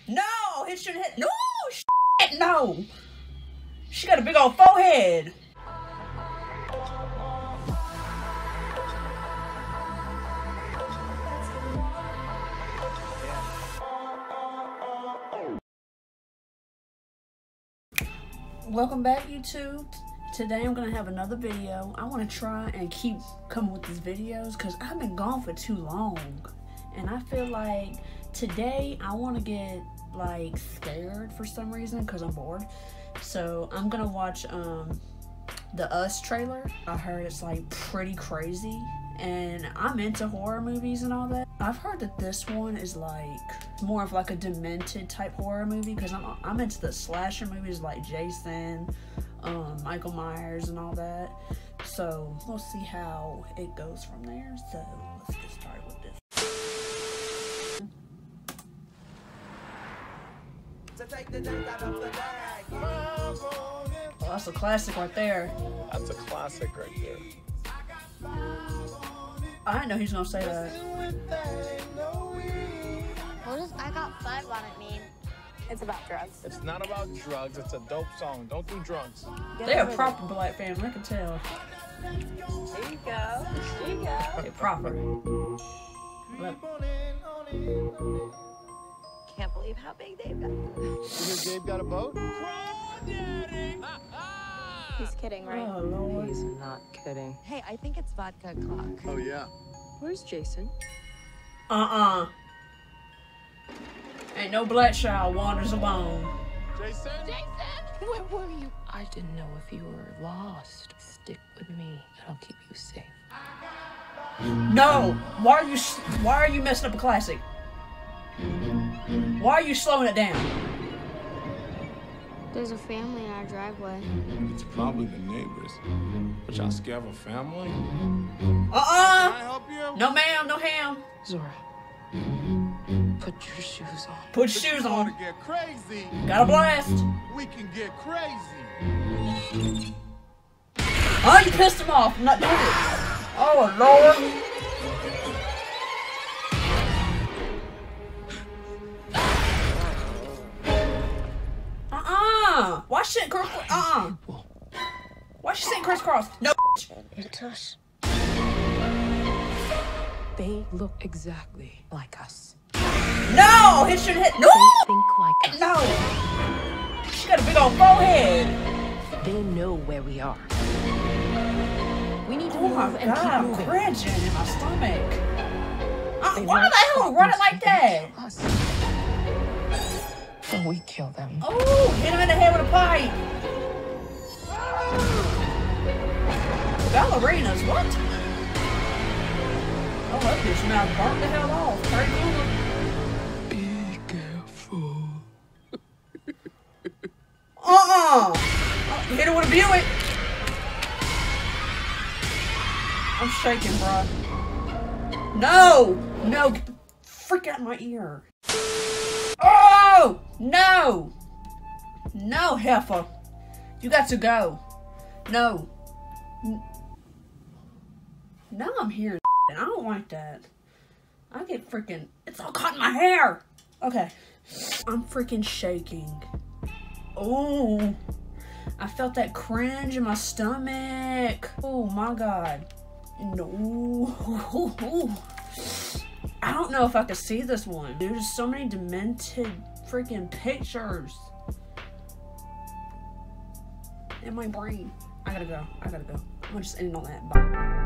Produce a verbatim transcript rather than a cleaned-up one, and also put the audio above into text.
No, it shouldn't hit. No, shit, no. She got a big old forehead. Welcome back, YouTube. Today I'm gonna have another video. I want to try and keep coming with these videos because I've been gone for too long, and I feel like today I want to get like scared for some reason because I'm bored. So I'm gonna watch um the Us trailer. I heard it's like pretty crazy, and I'm into horror movies and all that. I've heard that this one is like more of like a demented type horror movie because I'm I'm into the slasher movies like Jason, um, Michael Myers, and all that. So we'll see how it goes from there. So let's get started with this. Oh, that's a classic right there. That's a classic right there. I didn't know he was gonna say that. What does I got five on it mean? It's about drugs. It's not about drugs. It's a dope song. Don't do drugs. They're a proper black family, I can tell. There you go. There you go. They're proper. Look. Can't believe how big they've got. You hear Gabe got a boat? He's kidding, right? Oh, Lord. He's not kidding. Hey, I think it's vodka o'clock. Oh, yeah. Where's Jason? Uh-uh. Ain't no black child wanders alone. Jason? Jason! Where were you? I didn't know if you were lost. Stick with me, and I'll keep you safe. No! Why are you why are you messing up a classic? Why are you slowing it down? There's a family in our driveway. It's probably the neighbors. But y'all scared of a family? Uh-uh! Can I help you? No ma'am, no ham. Zora, put your shoes on. Put If shoes you on. wanna get crazy, Got a blast. we can get crazy. Oh, you pissed him off. I'm not doing it. Oh, Lord. Uh-uh. Why shit cross? Uh-uh. Why she sitting crisscross? No. It's us. They look exactly like us. No, it should hit. No. They think like us. No. She got a big old forehead. They know where we are. We need to Oh move my and God, keep I'm moving. cranching in my stomach. Uh, They why won't the hell stop run it us like if they that? kill us. So we kill them. Oh, hit him in the head with a pipe. Ballerinas, what? Oh, that bitch mouth burnt the hell off. Straight on. Be careful. Uh-uh. Oh, you hit her with a Buick. I'm shaking, bro. No! No! Get the freak out of my ear. Oh! No! No, heifer. You got to go. No. N now I'm hearing and I don't like that. I get freaking... It's all caught in my hair! Okay. I'm freaking shaking. Oh, I felt that cringe in my stomach. Oh my God. No. I don't know if I could see this one. There's so many demented freaking pictures in my brain. I gotta go. I gotta go. I'm just ending on that. Bye.